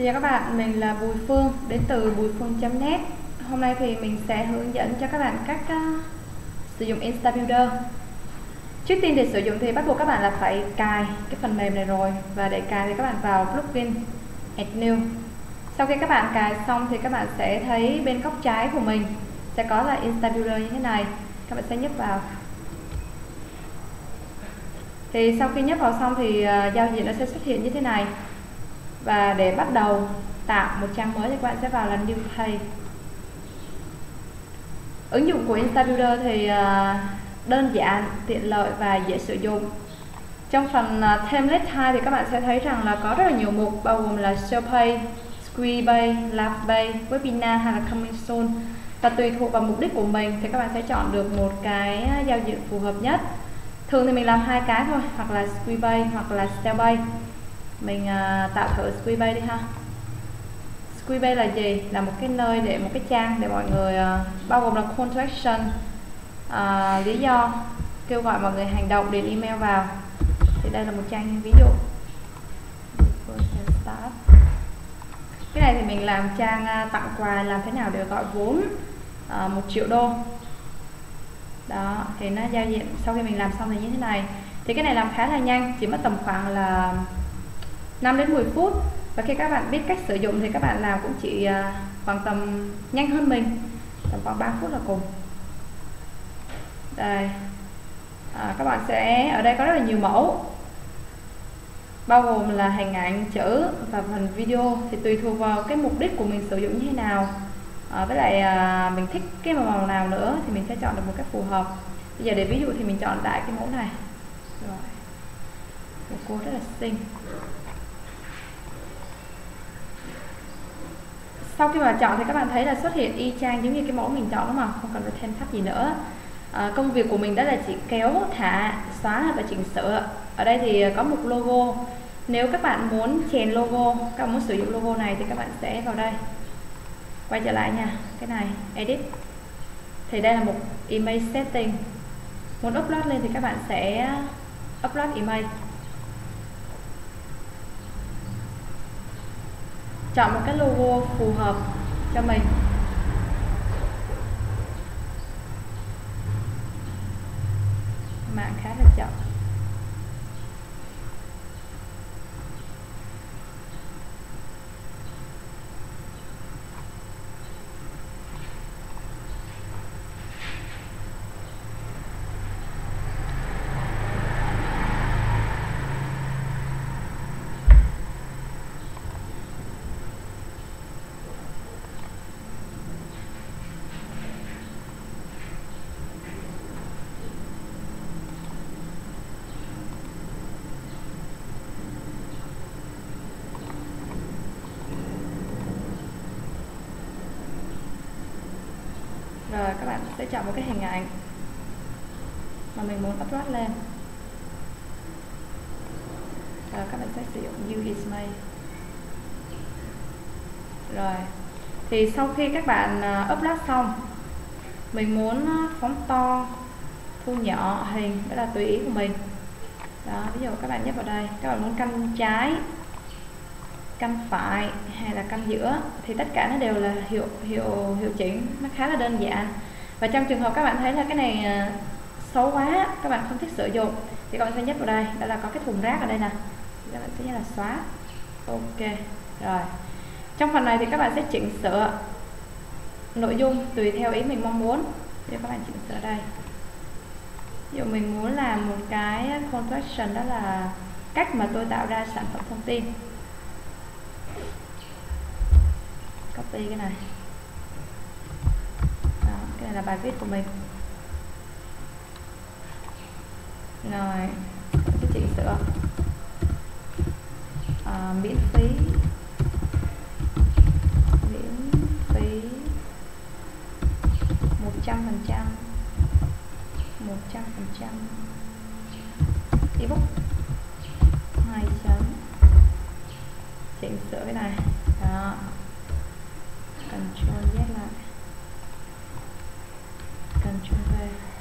Xin chào các bạn, mình là Bùi Phương, đến từ buiphương.net. Hôm nay thì mình sẽ hướng dẫn cho các bạn cách sử dụng InstaBuilder. Trước tiên để sử dụng thì bắt buộc các bạn là phải cài cái phần mềm này rồi. Và để cài thì các bạn vào plugin, Add New. Sau khi các bạn cài xong thì các bạn sẽ thấy bên góc trái của mình sẽ có là InstaBuilder như thế này. Các bạn sẽ nhấp vào. Thì sau khi nhấp vào xong thì giao diện nó sẽ xuất hiện như thế này. Và để bắt đầu tạo một trang mới thì các bạn sẽ vào là New Page. Ứng dụng của InstaBuilder thì đơn giản, tiện lợi và dễ sử dụng. Trong phần Template 2 thì các bạn sẽ thấy rằng là có rất là nhiều mục, bao gồm là Show Page, Squeeze Page, Live Page, Webinar hay là Coming Soon. Và tùy thuộc vào mục đích của mình thì các bạn sẽ chọn được một cái giao diện phù hợp nhất. Thường thì mình làm hai cái thôi, hoặc là Squeeze Page hoặc là Style Page. Mình tạo thử Squeeze Page đi ha. Squeeze Page là gì? Là một cái nơi để một cái trang để mọi người bao gồm là call to action, lý do kêu gọi mọi người hành động, điền email vào. Thì đây là một trang ví dụ. Cái này thì mình làm trang tặng quà làm thế nào để gọi vốn 1 triệu đô. Đó, thì nó giao diện sau khi mình làm xong thì như thế này. Thì cái này làm khá là nhanh, chỉ mất tầm khoảng là 5 đến 10 phút. Và khi các bạn biết cách sử dụng thì các bạn làm cũng chỉ khoảng tầm nhanh hơn mình, tầm khoảng 3 phút là cùng. Đây, các bạn sẽ ở đây có rất là nhiều mẫu, bao gồm là hình ảnh, chữ và phần video. Thì tùy thuộc vào cái mục đích của mình sử dụng như thế nào, với lại mình thích cái màu nào nữa thì mình sẽ chọn được một cách phù hợp. Bây giờ để ví dụ thì mình chọn đại cái mẫu này. Rồi, một cô rất là xinh. Sau khi mà chọn thì các bạn thấy là xuất hiện y chang giống như cái mẫu mình chọn, đúng không? Không cần phải thêm thắt gì nữa. Công việc của mình đó là chỉ kéo, thả, xóa và chỉnh sửa. Ở đây thì có một logo. Nếu các bạn muốn chèn logo, các bạn muốn sử dụng logo này thì các bạn sẽ vào đây. Quay trở lại nha, cái này edit. Thì đây là một image setting. Muốn upload lên thì các bạn sẽ upload image. Chọn một cái logo phù hợp cho mình. Mạng khá là chậm. Rồi các bạn sẽ chọn một cái hình ảnh mà mình muốn upload lên. Rồi các bạn sẽ sử dụng Use Display. Rồi, thì sau khi các bạn upload xong, mình muốn phóng to, thu nhỏ hình, đó là tùy ý của mình. Đó, ví dụ các bạn nhấp vào đây, các bạn muốn căn trái, căn phải hay là căn giữa thì tất cả nó đều là hiệu chỉnh, nó khá là đơn giản. Và trong trường hợp các bạn thấy là cái này xấu quá, các bạn không thích sử dụng thì các bạn sẽ nhấp vào đây, đó là có cái thùng rác ở đây nè, các bạn sẽ nhớ là xóa. Ok. Rồi, trong phần này thì các bạn sẽ chỉnh sửa nội dung tùy theo ý mình mong muốn. Để các bạn chỉnh sửa đây. Ví dụ mình muốn làm một cái call to action, đó là cách mà tôi tạo ra sản phẩm thông tin. Copy cái này. Đó, cái này là bài viết của mình. Rồi, cái chỉnh sửa miễn phí 100% ebook 2 chấm. Chỉnh sửa cái này. Đó, Ctrl Z lại, Ctrl V,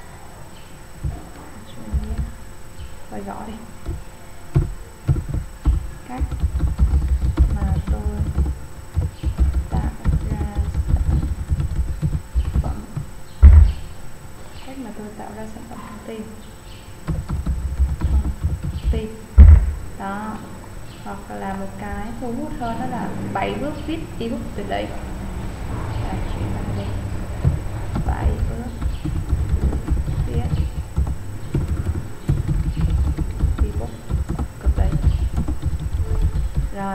Ctrl Z, gọi đi. Cách mà tôi đó, hoặc là một cái thu hút hơn đó là 7 bước viết ebook tuyệt đỉnh. Chuyển qua đây 7 bước viết ebook cực đỉnh. Rồi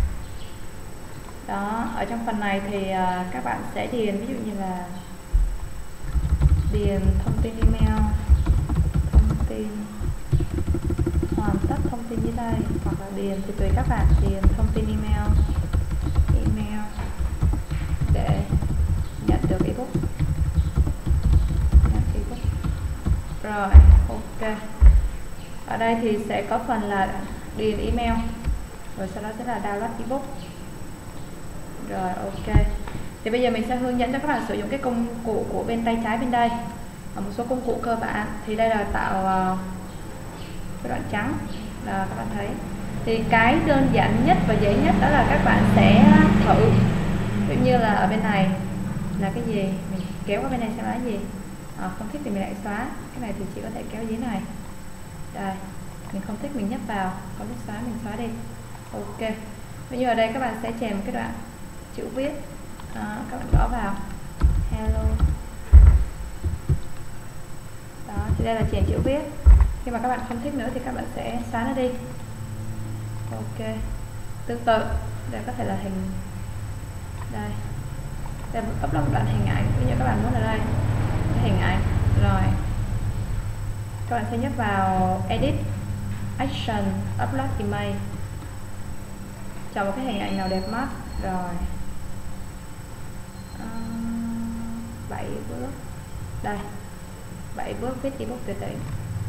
đó, ở trong phần này thì các bạn sẽ điền, ví dụ như là điền thông tin email, thông tin hoàn tất thông tin dưới đây, hoặc là điền thì tùy các bạn, điền thông tin email để nhận được ebook. Rồi ok, ở đây thì sẽ có phần là điền email, rồi sau đó sẽ là download ebook. Rồi ok, thì bây giờ mình sẽ hướng dẫn cho các bạn sử dụng cái công cụ của bên tay trái bên đây. Ở một số công cụ cơ bản thì đây là tạo cái đoạn trắng là các bạn thấy. Thì cái đơn giản nhất và dễ nhất đó là các bạn sẽ thử, ví dụ như là ở bên này là cái gì, mình kéo qua bên này xem là cái gì. Không thích thì mình lại xóa, cái này thì chỉ có thể kéo dưới này. Đây, mình không thích mình nhấp vào, không thích xóa mình xóa đi. Ok, bây giờ ở đây các bạn sẽ chèn một cái đoạn chữ viết đó, các bạn gõ vào hello đó, thì đây là chèn chữ viết. Khi mà các bạn không thích nữa thì các bạn sẽ xóa nó đi. Ok, tương tự đây có thể là hình, đây upload một đoạn hình ảnh, ví dụ các bạn muốn ở đây cái hình ảnh, rồi các bạn sẽ nhấp vào edit action upload image, chọn một cái hình ảnh nào đẹp mắt. Rồi 7 bước, đây 7 bước viết ebook tuyệt đỉnh,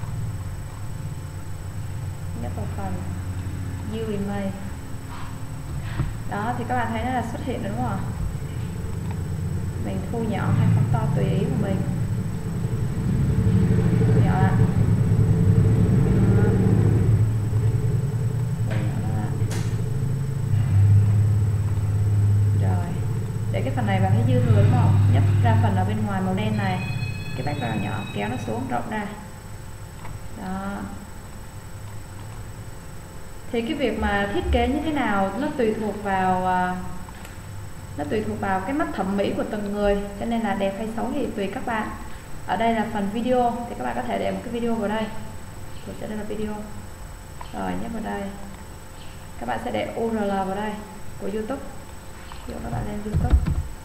nhấp vào phần view image đó, thì các bạn thấy nó là xuất hiện đúng không ạ? Mình thu nhỏ hay phóng to tùy ý của mình, thu nhỏ lại. Để cái phần này bạn thấy dư thừa đúng không? Nhấp ra phần ở bên ngoài màu đen này, cái background nhỏ, kéo nó xuống rộng ra. Đó. Thì cái việc mà thiết kế như thế nào nó tùy thuộc vào cái mắt thẩm mỹ của từng người, cho nên là đẹp hay xấu thì tùy các bạn. Ở đây là phần video thì các bạn có thể để một cái video vào đây. Rồi sẽ đây là video. Rồi nhấp vào đây. Các bạn sẽ để URL vào đây của YouTube. Ví dụ các bạn lên YouTube.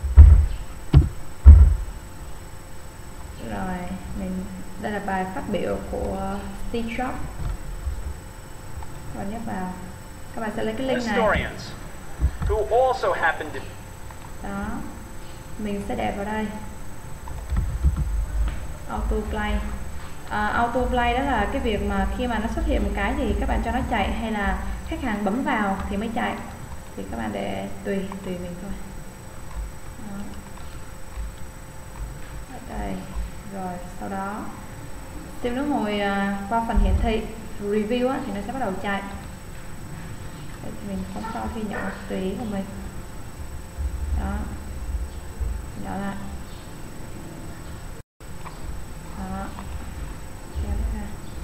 Rồi đây là bài phát biểu của Steve Jobs. Các bạn nhấp vào, các bạn sẽ lấy cái link này. Đó, mình sẽ để vào đây autoplay. Autoplay đó là cái việc mà khi mà nó xuất hiện một cái thì các bạn cho nó chạy, hay là khách hàng bấm vào thì mới chạy, thì các bạn để tùy mình thôi. Đó. Ở đây rồi sau đó tìm nó hồi qua phần hiển thị review thì nó sẽ bắt đầu chạy. Đây, thì mình phóng to khi nhỏ tùy ý của mình. Đó, nhỏ lại. Đó, kéo nó ra.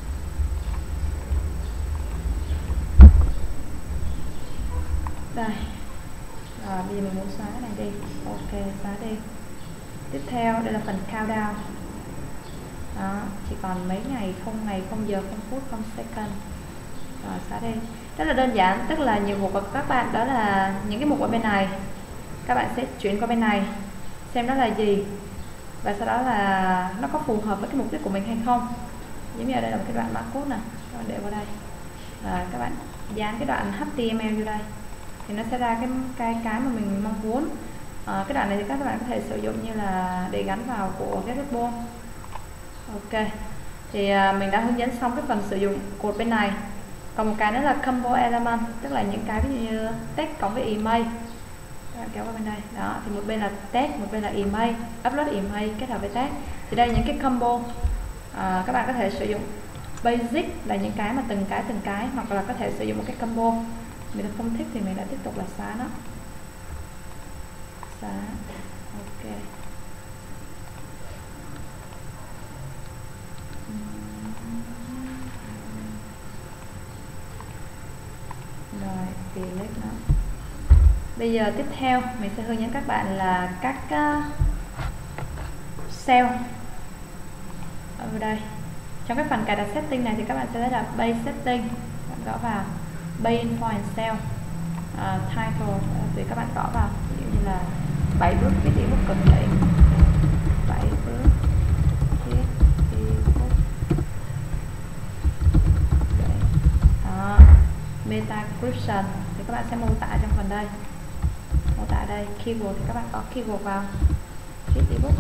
Đây. Rồi bây giờ mình muốn xóa cái này đi. Ok, xóa đi. Tiếp theo đây là phần countdown. Đó, chỉ còn mấy ngày, không ngày, không giờ, không phút, không second. Rồi xóa đi. Rất là đơn giản, tức là nhiệm vụ của các bạn đó là những cái mục ở bên này các bạn sẽ chuyển qua bên này xem nó là gì, và sau đó là nó có phù hợp với cái mục đích của mình hay không. Giống như ở đây là một cái đoạn mã code này, các bạn để vào đây, và các bạn dán cái đoạn HTML vô đây thì nó sẽ ra cái mà mình mong muốn. Cái đoạn này thì các bạn có thể sử dụng như là để gắn vào của GetResponse. Ok, thì mình đã hướng dẫn xong cái phần sử dụng code bên này. Còn một cái nữa là combo element, tức là những cái ví dụ như text cộng với email. Các bạn kéo qua bên đây. Đó, thì một bên là text, một bên là email, upload email kết hợp với text. Thì đây là những cái combo. Các bạn có thể sử dụng basic là những cái mà từng cái, hoặc là có thể sử dụng một cái combo. Mình không thích thì mình đã tiếp tục là xóa nó. Xóa. Ok. click nó. Bây giờ tiếp theo mình sẽ hướng dẫn các bạn là các cell ở đây. Trong cái phần cài đặt setting này thì các bạn sẽ thấy là base setting, bạn gõ vào base info and cell, title thì các bạn gõ vào, ví dụ như là 7 bước viết ebook cực kỳ, 7 bước viết ebook. Đó, meta description thì các bạn sẽ mô tả trong phần đây, mô tả đây. Keyword thì các bạn có keyword vào, viết ebook,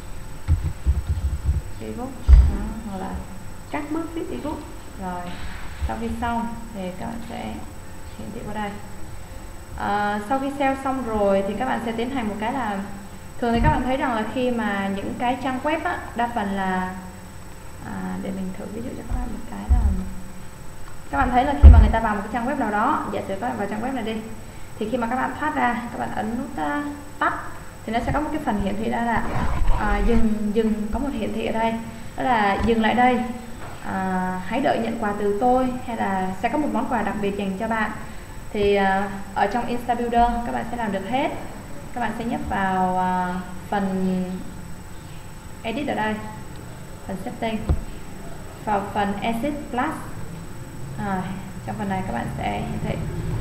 hoặc là các bước viết ebook. Rồi sau khi xong thì các bạn sẽ hiển thị vào đây. Sau khi SEO xong rồi thì các bạn sẽ tiến hành một cái là, thường thì các bạn thấy rằng là khi mà những cái trang web á, đa phần là để mình thử ví dụ cho các bạn một cái là, các bạn thấy là khi mà người ta vào một cái trang web nào đó, giả sử các bạn vào trang web này đi, thì khi mà các bạn thoát ra, các bạn ấn nút tắt thì nó sẽ có một cái phần hiển thị đó là dừng, có một hiển thị ở đây đó là dừng lại đây, hãy đợi nhận quà từ tôi, hay là sẽ có một món quà đặc biệt dành cho bạn. Thì ở trong Insta Builder các bạn sẽ làm được hết. Các bạn sẽ nhấp vào phần edit ở đây, phần setting, vào phần Exit Plus. Trong phần này các bạn sẽ hiển thị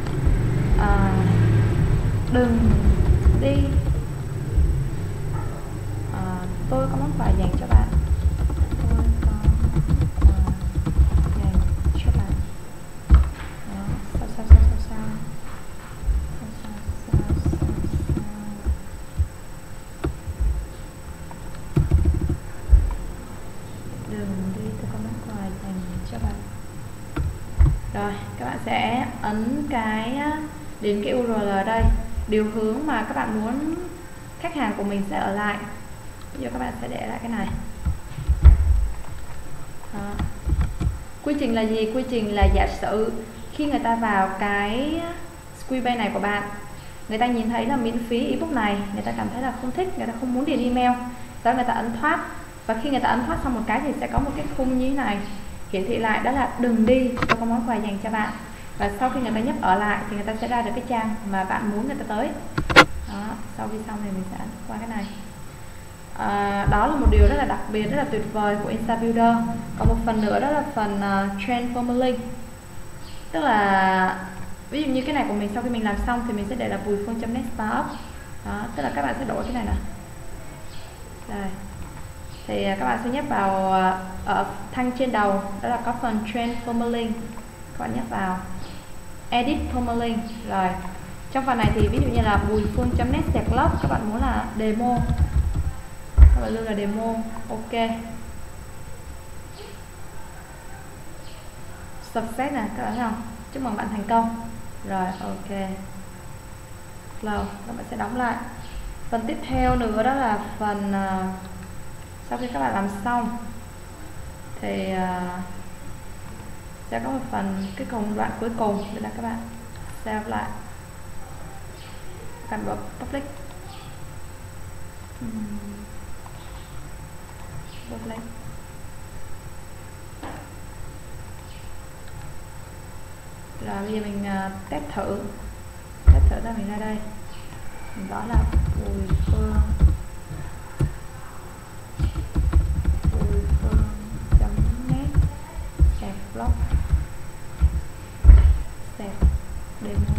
đừng đi, tôi có món quà dành cho bạn, tôi có quà dành cho bạn. Đó, sao đừng đi, tôi có món quà dành cho bạn. Rồi các bạn sẽ ấn cái đến cái URL ở đây, điều hướng mà các bạn muốn khách hàng của mình sẽ ở lại. Bây giờ các bạn sẽ để lại cái này. Đó. Quy trình là gì? Quy trình là giả sử khi người ta vào cái Squeebase này của bạn, người ta nhìn thấy là miễn phí ebook này, người ta cảm thấy là không thích, người ta không muốn điền email, sau người ta ấn thoát. Và khi người ta ấn thoát xong một cái thì sẽ có một cái khung như thế này hiển thị lại, đó là đừng đi, tôi có món quà dành cho bạn. Và sau khi người ta nhấp ở lại thì người ta sẽ ra được cái trang mà bạn muốn người ta tới. Đó, sau khi xong thì mình sẽ ấn qua cái này. Đó là một điều rất là đặc biệt, rất là tuyệt vời của Insta Builder. Còn một phần nữa đó là phần Trend Formatting, tức là ví dụ như cái này của mình, sau khi mình làm xong thì mình sẽ để là Bùi Phương.net startup. Đó, tức là các bạn sẽ đổi cái này nè. Đây. Thì các bạn sẽ nhấp vào ở thanh trên đầu, đó là có phần Trend Formatting. Các bạn nhấp vào Edit Formatting. Rồi trong phần này thì ví dụ như là Bùi Phương.net blog, các bạn muốn là demo, các bạn lưu là demo. Ok, success nè, các bạn thấy không? Chúc mừng bạn thành công. Rồi ok, các bạn sẽ đóng lại. Phần tiếp theo nữa đó là phần sau khi các bạn làm xong thì sẽ có một phần cái đoạn cuối cùng, đây là các bạn save lại, cần vào public. Rồi bây giờ mình test thử ra, mình ra đây, mình gõ là Bùi Phương.net blog demo.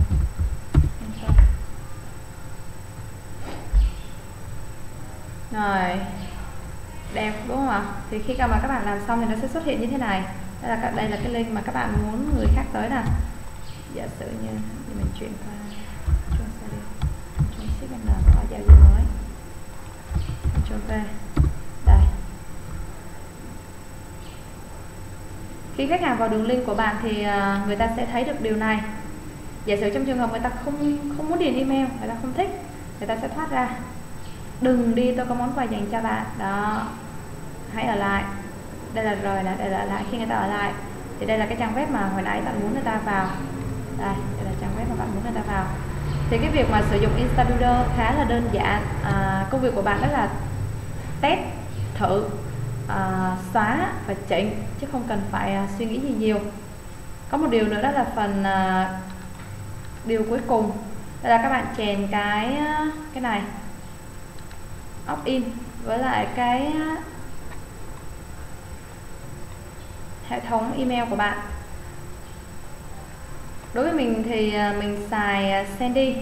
Rồi, đẹp đúng không ạ? Thì khi mà các bạn làm xong thì nó sẽ xuất hiện như thế này. Đây là cái link mà các bạn muốn người khác tới nè. Giả sử như mình chuyển qua Ctrl Shift N và giao diện mới, Ctrl V. Đây. Khi khách hàng vào đường link của bạn thì người ta sẽ thấy được điều này. Giả sử trong trường hợp người ta không muốn điền email, người ta không thích, người ta sẽ thoát ra. Đừng đi, tôi có món quà dành cho bạn. Đó, hãy ở lại. Đây là rồi nè, đây là ở lại. Khi người ta ở lại thì đây là cái trang web mà hồi nãy bạn muốn người ta vào. Đây là trang web mà bạn muốn người ta vào. Thì cái việc mà sử dụng Insta Builder khá là đơn giản. Công việc của bạn đó là test, thử, xóa và chỉnh, chứ không cần phải suy nghĩ gì nhiều. Có một điều nữa đó là phần điều cuối cùng đây là các bạn chèn cái này opt-in với lại cái hệ thống email của bạn. Đối với mình thì mình xài Sandy.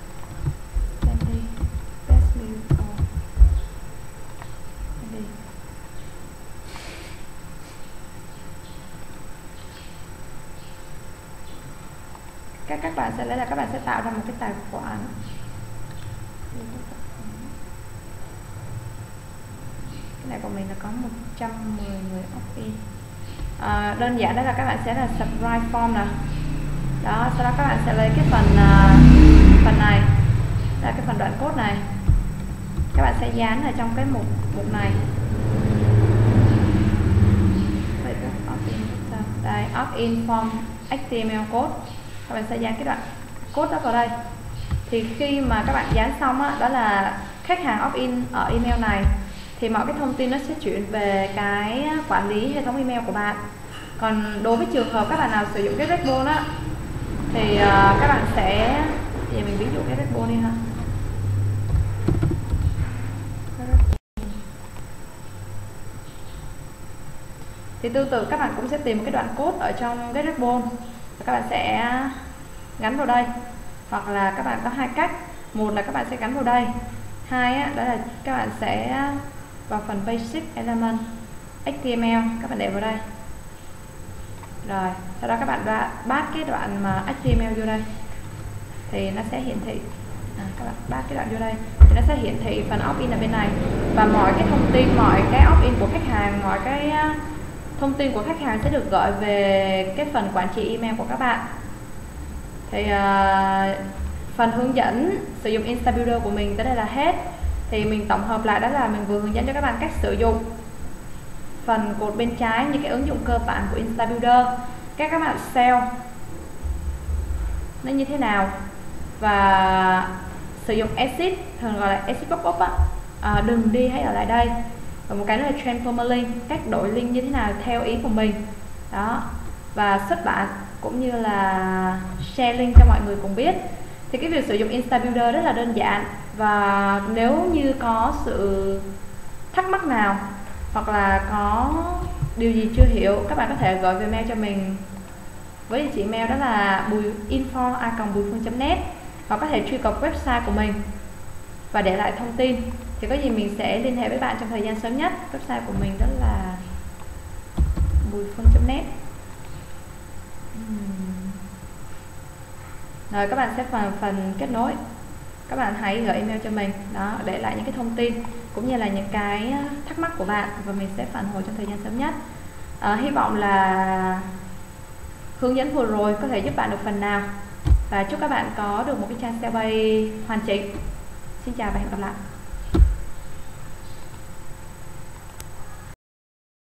Các bạn sẽ các bạn sẽ tạo ra một cái tài khoản. Cái này của mình là có 110 người opt-in. Đơn giản đó là các bạn sẽ là subscribe form nè. Đó, sau đó các bạn sẽ lấy cái phần này là cái phần đoạn code này, các bạn sẽ dán ở trong cái mục này. Đây, opt-in form HTML code, các bạn sẽ dán cái đoạn code đó vào đây. Thì khi mà các bạn dán xong đó là khách hàng opt-in ở email này thì mọi cái thông tin nó sẽ chuyển về cái quản lý hệ thống email của bạn. Còn đối với trường hợp các bạn nào sử dụng cái Red Bull thì các bạn sẽ, bây giờ mình ví dụ cái Red Bull đi ha. Thì tương tự các bạn cũng sẽ tìm một cái đoạn code ở trong cái Red Bull và các bạn sẽ gắn vào đây. Hoặc là các bạn có hai cách, một là các bạn sẽ gắn vào đây, hai đó là các bạn sẽ vào phần Basic Element HTML, các bạn để vào đây. Rồi, sau đó các bạn bắt cái đoạn mà HTML vô đây thì nó sẽ hiển thị. Các bạn bắt cái đoạn vô đây thì nó sẽ hiển thị phần opt-in ở bên này, và mọi cái thông tin, mọi cái opt-in của khách hàng, mọi cái thông tin của khách hàng sẽ được gửi về cái phần quản trị email của các bạn. Thì phần hướng dẫn sử dụng Instabuilder của mình tới đây là hết. Thì mình tổng hợp lại đó là mình vừa hướng dẫn cho các bạn cách sử dụng phần cột bên trái như cái ứng dụng cơ bản của Instabuilder, các bạn sell nó như thế nào, và sử dụng exit, thường gọi là exit pop-up đừng đi hãy ở lại đây. Và một cái nữa là transformer link, cách đổi link như thế nào theo ý của mình đó, và xuất bản cũng như là share link cho mọi người cùng biết. Thì cái việc sử dụng Instabuilder rất là đơn giản, và nếu như có sự thắc mắc nào hoặc là có điều gì chưa hiểu, các bạn có thể gọi về mail cho mình với địa chỉ mail đó là info@buiphương.net, hoặc có thể truy cập website của mình và để lại thông tin. Thì có gì mình sẽ liên hệ với bạn trong thời gian sớm nhất. Website của mình đó là buiphương.net. Rồi các bạn sẽ phần kết nối, các bạn hãy gửi email cho mình đó, để lại những cái thông tin cũng như là những cái thắc mắc của bạn, và mình sẽ phản hồi trong thời gian sớm nhất. Hy vọng là hướng dẫn vừa rồi có thể giúp bạn được phần nào, và chúc các bạn có được một cái trang sale bay hoàn chỉnh. Xin chào và hẹn gặp lại.